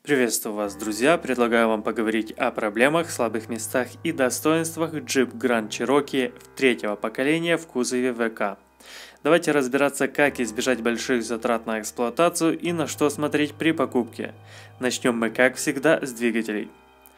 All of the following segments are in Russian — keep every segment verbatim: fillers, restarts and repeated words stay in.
Приветствую вас, друзья! Предлагаю вам поговорить о проблемах, слабых местах и достоинствах Jeep Grand Cherokee третьего поколения в кузове вэ ка. Давайте разбираться, как избежать больших затрат на эксплуатацию и на что смотреть при покупке. Начнем мы, как всегда, с двигателей.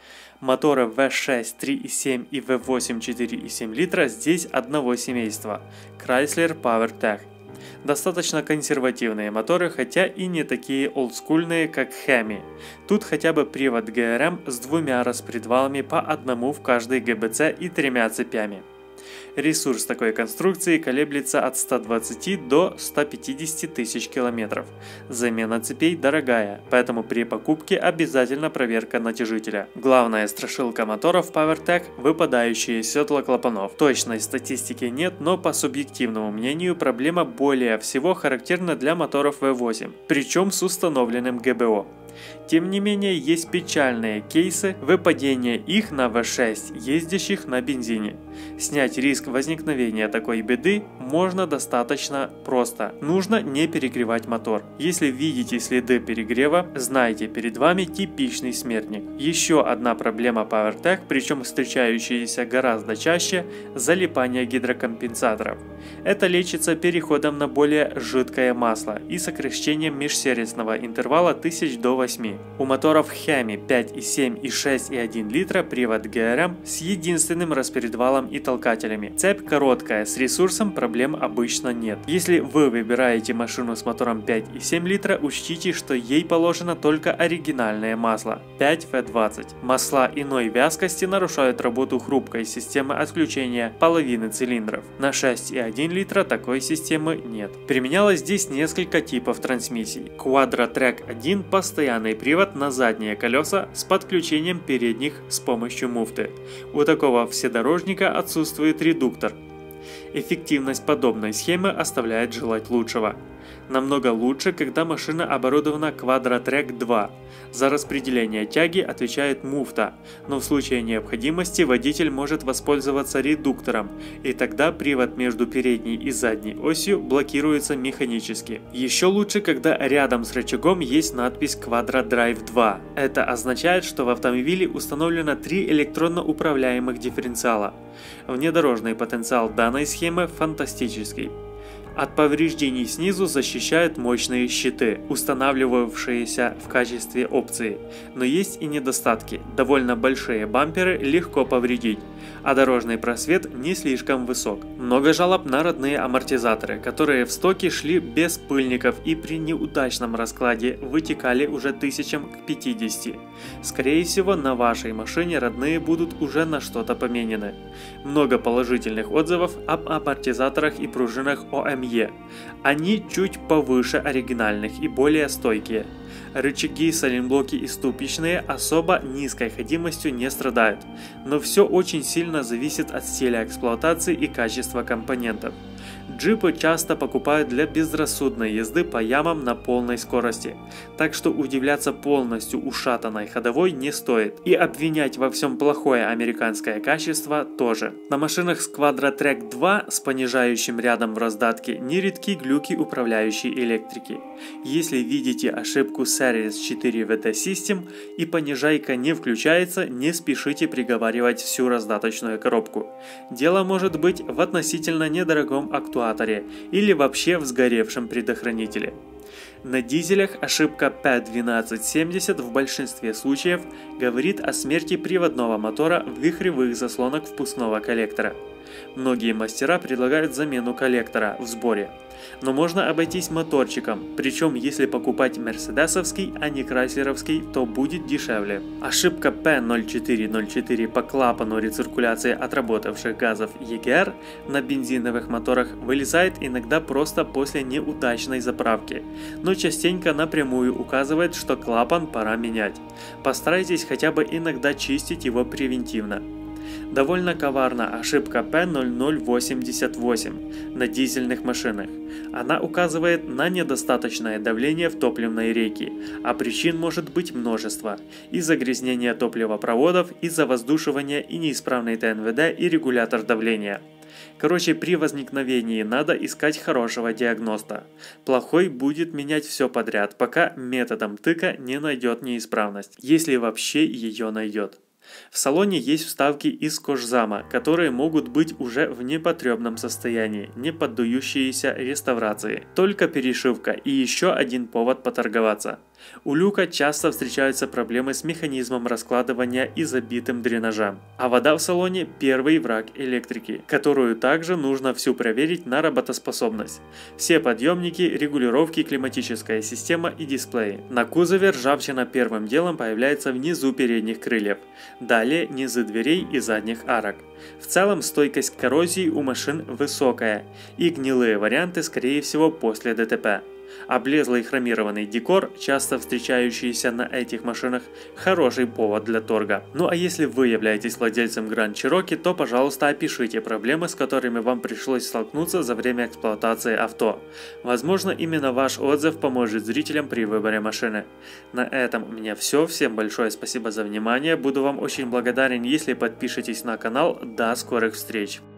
Моторы вэ шесть три и семь и вэ восемь четыре и семь литра здесь одного семейства – Chrysler PowerTech. Достаточно консервативные моторы, хотя и не такие олдскульные, как Hemi. Тут хотя бы привод джи эр эм с двумя распредвалами по одному в каждой гэ бэ цэ и тремя цепями. Ресурс такой конструкции колеблется от ста двадцати до ста пятидесяти тысяч километров. Замена цепей дорогая, поэтому при покупке обязательно проверка натяжителя. Главная страшилка моторов PowerTech – выпадающие седла клапанов. Точной статистики нет, но по субъективному мнению проблема более всего характерна для моторов вэ восемь, причем с установленным гэ бэ о. Тем не менее, есть печальные кейсы выпадения их на вэ шесть, ездящих на бензине. Снять риск возникновения такой беды можно достаточно просто. Нужно не перегревать мотор. Если видите следы перегрева, знайте, перед вами типичный смертник. Еще одна проблема PowerTech, причем встречающаяся гораздо чаще – залипание гидрокомпенсаторов. Это лечится переходом на более жидкое масло и сокращением межсервисного интервала тысяч до восьми. У моторов Hemi пять и семь и шесть и один литра привод джи эр эм с единственным распредвалом и толкателями. Цепь короткая, с ресурсом проблем обычно нет. Если вы выбираете машину с мотором пять и семь литра, учтите, что ей положено только оригинальное масло пять вэ двадцать. Масла иной вязкости нарушают работу хрупкой системы отключения половины цилиндров. На шесть и один литра такой системы нет. Применялось здесь несколько типов трансмиссий. Quadra-Track один – постоянный привод на задние колеса с подключением передних с помощью муфты. У такого вседорожника отсутствует редуктор. Эффективность подобной схемы оставляет желать лучшего. Намного лучше, когда машина оборудована Quadra-Track два. За распределение тяги отвечает муфта, но в случае необходимости водитель может воспользоваться редуктором, и тогда привод между передней и задней осью блокируется механически. Еще лучше, когда рядом с рычагом есть надпись Quadra Drive два. Это означает, что в автомобиле установлено три электронно управляемых дифференциала. Внедорожный потенциал данной схемы фантастический. От повреждений снизу защищают мощные щиты, устанавливавшиеся в качестве опции. Но есть и недостатки. Довольно большие бамперы легко повредить, а дорожный просвет не слишком высок. Много жалоб на родные амортизаторы, которые в стоке шли без пыльников и при неудачном раскладе вытекали уже тысячам к пятидесяти. Скорее всего, на вашей машине родные будут уже на что-то поменены. Много положительных отзывов об амортизаторах и пружинах о эм е. Они чуть повыше оригинальных и более стойкие. Рычаги, сайлентблоки и ступичные особо низкой ходимостью не страдают, но все очень сильно зависит от стиля эксплуатации и качества компонентов. Джипы часто покупают для безрассудной езды по ямам на полной скорости, так что удивляться полностью ушатанной ходовой не стоит, и обвинять во всем плохое американское качество тоже. На машинах с Quadra-Track два с понижающим рядом в раздатке нередки глюки управляющей электрики. Если видите ошибку Series четыре ви ди System и понижайка не включается, не спешите приговаривать всю раздаточную коробку. Дело может быть в относительно недорогом актуаторе или вообще в сгоревшем предохранителе. На дизелях ошибка пи двенадцать семьдесят в большинстве случаев говорит о смерти приводного мотора в вихревых заслонах впускного коллектора. Многие мастера предлагают замену коллектора в сборе, но можно обойтись моторчиком, причем если покупать мерседесовский, а не крайслеровский, то будет дешевле. Ошибка пи ноль четыре ноль четыре по клапану рециркуляции отработавших газов и джи ар на бензиновых моторах вылезает иногда просто после неудачной заправки, но частенько напрямую указывает, что клапан пора менять. Постарайтесь хотя бы иногда чистить его превентивно. Довольно коварна ошибка пи ноль ноль восемьдесят восемь на дизельных машинах. Она указывает на недостаточное давление в топливной рейке, а причин может быть множество: и загрязнение топливопроводов, и завоздушивание, и неисправный тэ эн вэ дэ, и регулятор давления. Короче, при возникновении надо искать хорошего диагноста. Плохой будет менять все подряд, пока методом тыка не найдет неисправность, если вообще ее найдет. В салоне есть вставки из кожзама, которые могут быть уже в непотребном состоянии, не поддающиеся реставрации. Только перешивка и еще один повод поторговаться. У люка часто встречаются проблемы с механизмом раскладывания и забитым дренажем. А вода в салоне – первый враг электрики, которую также нужно всю проверить на работоспособность. Все подъемники, регулировки, климатическая система и дисплеи. На кузове ржавчина первым делом появляется внизу передних крыльев. Далее низы дверей и задних арок. В целом стойкость к коррозии у машин высокая, и гнилые варианты скорее всего после ДТП. Облезлый хромированный декор, часто встречающийся на этих машинах, хороший повод для торга. Ну а если вы являетесь владельцем Grand Cherokee, то пожалуйста опишите проблемы, с которыми вам пришлось столкнуться за время эксплуатации авто. Возможно, именно ваш отзыв поможет зрителям при выборе машины. На этом у меня все. Всем большое спасибо за внимание. Буду вам очень благодарен, если подпишетесь на канал. До скорых встреч!